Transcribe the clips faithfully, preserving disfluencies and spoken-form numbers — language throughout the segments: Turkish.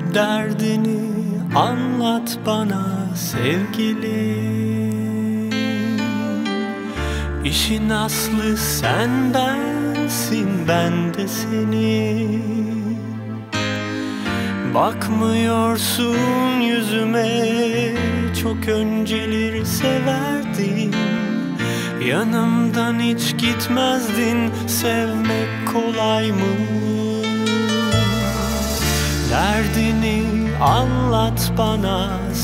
Derdini anlat bana sevgilim. İşin aslı sen bensin, ben de senin. Bakmıyorsun yüzüme, çok önceleri severdin. Yanımdan hiç gitmezdin, sevmek kolay mı? Derdini anlat bana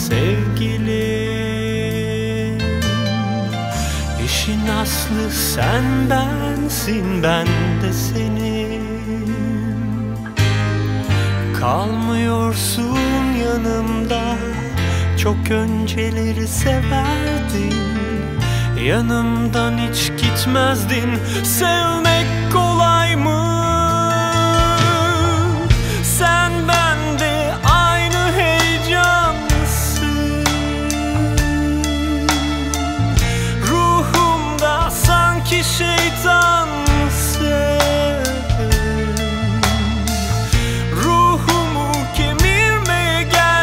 sevgilim. İşin aslı sen bensin, ben de senin. Kalmıyorsun yanımda, çok önceleri severdin. Yanımdan hiç gitmezdin, sevmek kolay mı? Sen bende aynı heyecansın. Ruhumda sanki şeytansın. Ruhumu kemirmeye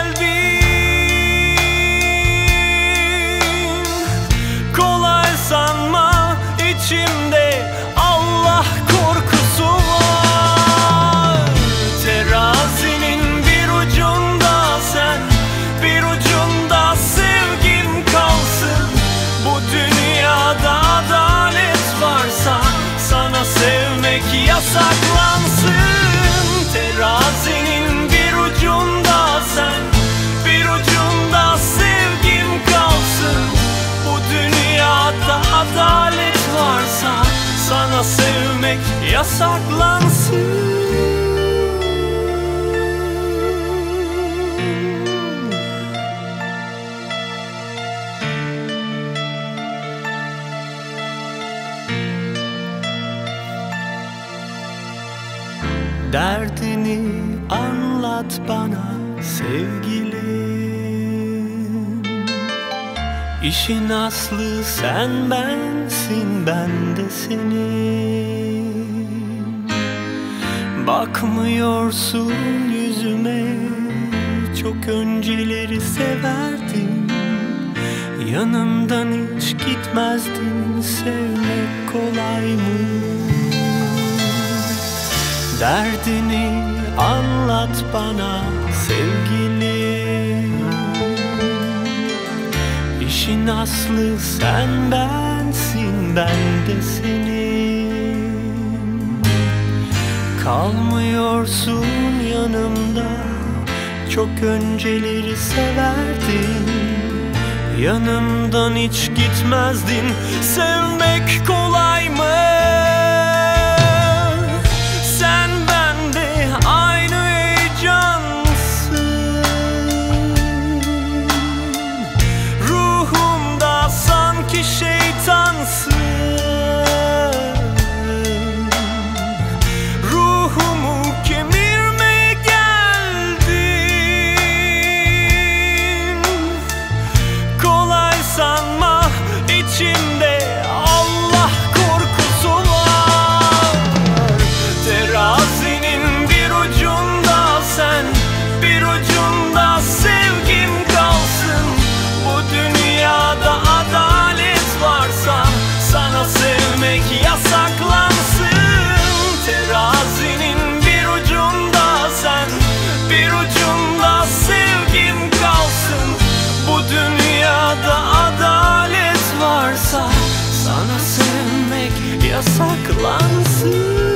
geldin. Kolay sanma, içimde Allah korkusu var. Terazinin bir ucunda sen, bir ucunda sevgim kalsın. Bu dünyada adalet varsa sana sevmek yasaklansın. Terazinin bir ucunda sen, bir ucunda sevgim kalsın. Bu dünyada adalet varsa sana sevmek yasaklansın. Derdini anlat bana sevgilim. İşin aslı sen bensin, ben de senin. Bakmıyorsun yüzüme, çok önceleri severdin. Yanımdan hiç gitmezdin, sevmek kolay mı? Derdini anlat bana sevgilim. İşin aslı sen bensin, ben de senin. Kalmıyorsun yanımda, çok önceleri severdin. Yanımdan hiç gitmezdin, sevmek kolay mı? Şeytansın. Ruhumu kemirmeye geldin. Kolay sanma, içimde Allah korkusu var. Terazinin bir ucunda sen, bir ucunda sevgim kalsın. Bu dünyada adalet varsa sana sevmek yasaklansın. Terazinin bir ucunda sen, bir ucunda sevgim kalsın. Bu dünyada adalet varsa sana sevmek yasaklansın.